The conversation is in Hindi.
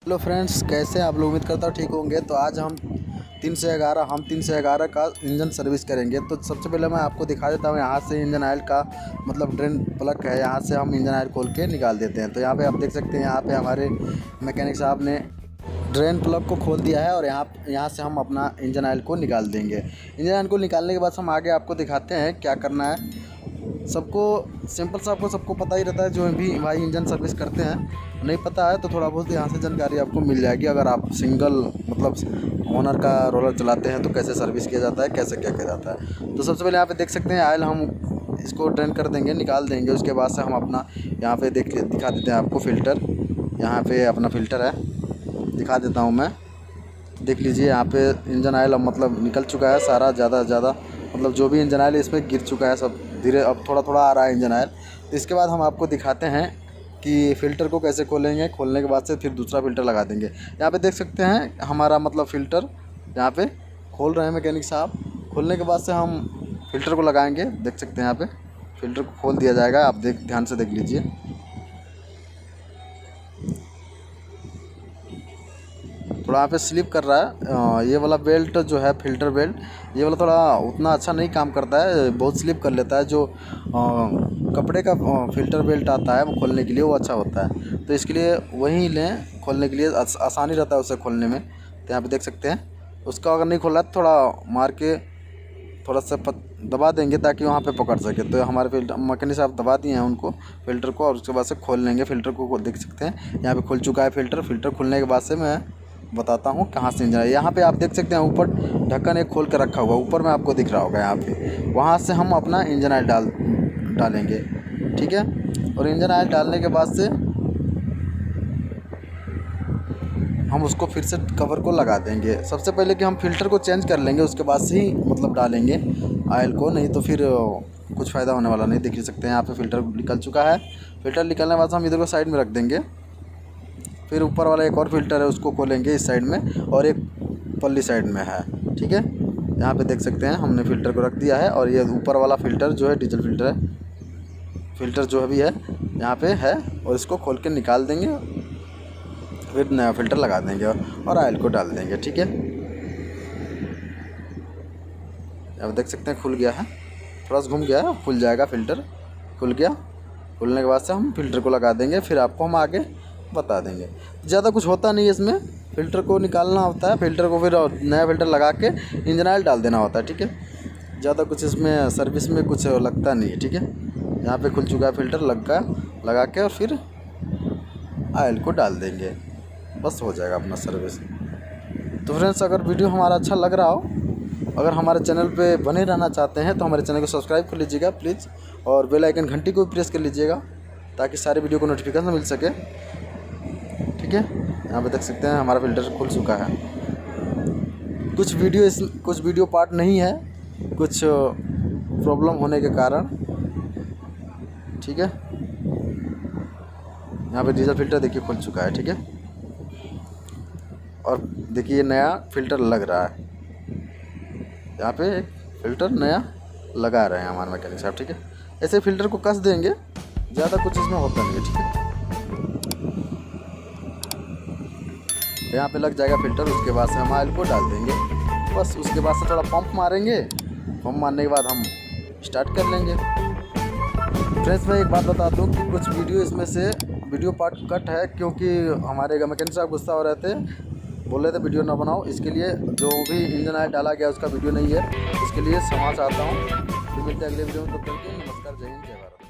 हेलो फ्रेंड्स, कैसे आप लोग? उम्मीद करता हूँ ठीक होंगे। तो आज हम 311 का इंजन सर्विस करेंगे। तो सबसे पहले मैं आपको दिखा देता हूँ। यहाँ से इंजन ऑयल का मतलब ड्रेन प्लग है, यहाँ से हम इंजन ऑयल खोल के निकाल देते हैं। तो यहाँ पे आप देख सकते हैं, यहाँ पे हमारे मैकेनिक साहब ने ड्रेन प्लग को खोल दिया है और यहाँ से हम अपना इंजन ऑयल को निकाल देंगे। इंजन ऑयल को निकालने के बाद हम आगे आपको दिखाते हैं क्या करना है। सबको सिंपल सा आपको सबको पता ही रहता है, जो भी भाई इंजन सर्विस करते हैं। नहीं पता है तो थोड़ा बहुत यहाँ से जानकारी आपको मिल जाएगी। अगर आप सिंगल मतलब ओनर का रोलर चलाते हैं तो कैसे सर्विस किया जाता है, कैसे क्या किया जाता है। तो सबसे पहले यहाँ पे देख सकते हैं ऑयल हम इसको ड्रेन कर देंगे, निकाल देंगे। उसके बाद से हम अपना यहाँ पे दिखा देते हैं आपको फ़िल्टर। यहाँ पे अपना फ़िल्टर है, दिखा देता हूँ मैं। देख लीजिए यहाँ पे इंजन ऑयल अब मतलब निकल चुका है सारा, ज़्यादा मतलब जो भी इंजन ऑयल इसमें गिर चुका है सब धीरे, अब थोड़ा थोड़ा आ रहा है इंजन ऑयल। तो इसके बाद हम आपको दिखाते हैं कि फ़िल्टर को कैसे खोलेंगे। खोलने के बाद से फिर दूसरा फ़िल्टर लगा देंगे। यहाँ पे देख सकते हैं हमारा मतलब फ़िल्टर यहाँ पे खोल रहे हैं मैकेनिक साहब। खोलने के बाद से हम फ़िल्टर को लगाएंगे। देख सकते हैं यहाँ पे फ़िल्टर को खोल दिया जाएगा। आप ध्यान से देख लीजिए। थोड़ा यहाँ पे स्लिप कर रहा है। ये वाला बेल्ट जो है फ़िल्टर बेल्ट, ये वाला थोड़ा उतना अच्छा नहीं काम करता है, बहुत स्लिप कर लेता है। जो कपड़े का फ़िल्टर बेल्ट आता है वो खोलने के लिए वो अच्छा होता है। तो इसके लिए वही लें, खोलने के लिए आसानी रहता है उसे खोलने में। तो यहाँ पे देख सकते हैं, उसका अगर नहीं खोला तो थोड़ा मार के थोड़ा सा दबा देंगे ताकि वहाँ पे पकड़ सके। तो हमारे फ़िल्टर मैकेनिक साहब दबा दिए हैं उनको फ़िल्टर को, और उसके बाद से खोल लेंगे फ़िल्टर को। देख सकते हैं यहाँ पे खुल चुका है फ़िल्टर खुलने के बाद से मैं बताता हूँ कहाँ से इंजन है। यहाँ पे आप देख सकते हैं ऊपर ढक्कन एक खोल के रखा हुआ, ऊपर में आपको दिख रहा होगा यहाँ पे। वहाँ से हम अपना इंजन ऑयल डालेंगे, ठीक है। और इंजन ऑयल डालने के बाद से हम उसको फिर से कवर को लगा देंगे। सबसे पहले कि हम फ़िल्टर को चेंज कर लेंगे, उसके बाद से ही मतलब डालेंगे ऑयल को, नहीं तो फिर कुछ फ़ायदा होने वाला नहीं। देख सकते हैं यहाँ पे फ़िल्टर निकल चुका है। फ़िल्टर निकलने के बाद हम इधर को साइड में रख देंगे। फिर ऊपर वाला एक और फ़िल्टर है, उसको खोलेंगे इस साइड में, और एक पल्ली साइड में है, ठीक है। यहाँ पे देख सकते हैं हमने फ़िल्टर को रख दिया है। और ये ऊपर वाला फ़िल्टर जो है डीजल फ़िल्टर है, फ़िल्टर जो अभी है यहाँ पे है, और इसको खोल के निकाल देंगे। फिर नया फ़िल्टर लगा देंगे और ऑयल को डाल देंगे, ठीक है। अब देख सकते हैं खुल गया है, थोड़ा सा घूम गया है, खुल जाएगा फ़िल्टर। खुल गया, खुलने के बाद से हम फ़िल्टर को लगा देंगे। फिर आपको हम आगे बता देंगे। ज़्यादा कुछ होता नहीं है इसमें, फ़िल्टर को निकालना होता है, फ़िल्टर को फिर नया फ़िल्टर लगा के इंजन ऑयल डाल देना होता है, ठीक है। ज़्यादा कुछ इसमें सर्विस में कुछ लगता नहीं है, ठीक है। यहाँ पे खुल चुका है फ़िल्टर, लगा के और फिर ऑयल को डाल देंगे, बस हो जाएगा अपना सर्विस। तो फ्रेंड्स, अगर वीडियो हमारा अच्छा लग रहा हो, अगर हमारे चैनल पे बने रहना चाहते हैं तो हमारे चैनल को सब्सक्राइब कर लीजिएगा प्लीज़, और बेल आइकन घंटी को भी प्रेस कर लीजिएगा ताकि सारे वीडियो को नोटिफिकेशन मिल सके, ठीक है। यहाँ पे देख सकते हैं हमारा फ़िल्टर खुल चुका है। कुछ वीडियो पार्ट नहीं है, कुछ प्रॉब्लम होने के कारण, ठीक है। यहाँ पे डीजल फ़िल्टर देखिए खुल चुका है, ठीक है। और देखिए नया फ़िल्टर लग रहा है, यहाँ पे एक फ़िल्टर नया लगा रहे हैं हमारे मैकेनिक साहब, ठीक है। ऐसे फ़िल्टर को कस देंगे, ज़्यादा कुछ इसमें होता नहीं है, ठीक है। यहाँ पे लग जाएगा फ़िल्टर, उसके बाद से हम ऑयल को डाल देंगे, बस। उसके बाद से थोड़ा पंप मारेंगे, पंप मारने के बाद हम स्टार्ट कर लेंगे। फ्रेंड्स, मैं एक बात बता दूँ कि कुछ वीडियो इसमें से वीडियो पार्ट कट है, क्योंकि हमारे मैकेनिक साहब गुस्सा हो रहे थे, बोल रहे थे वीडियो ना बनाओ। इसके लिए जो भी इंजन ऑयल डाला गया उसका वीडियो नहीं है, इसके लिए क्षमा चाहता हूँ। फिर मिलते हैं अगले वीडियो में, तब तक के लिए नमस्कार, जय हिंद, जय भारत।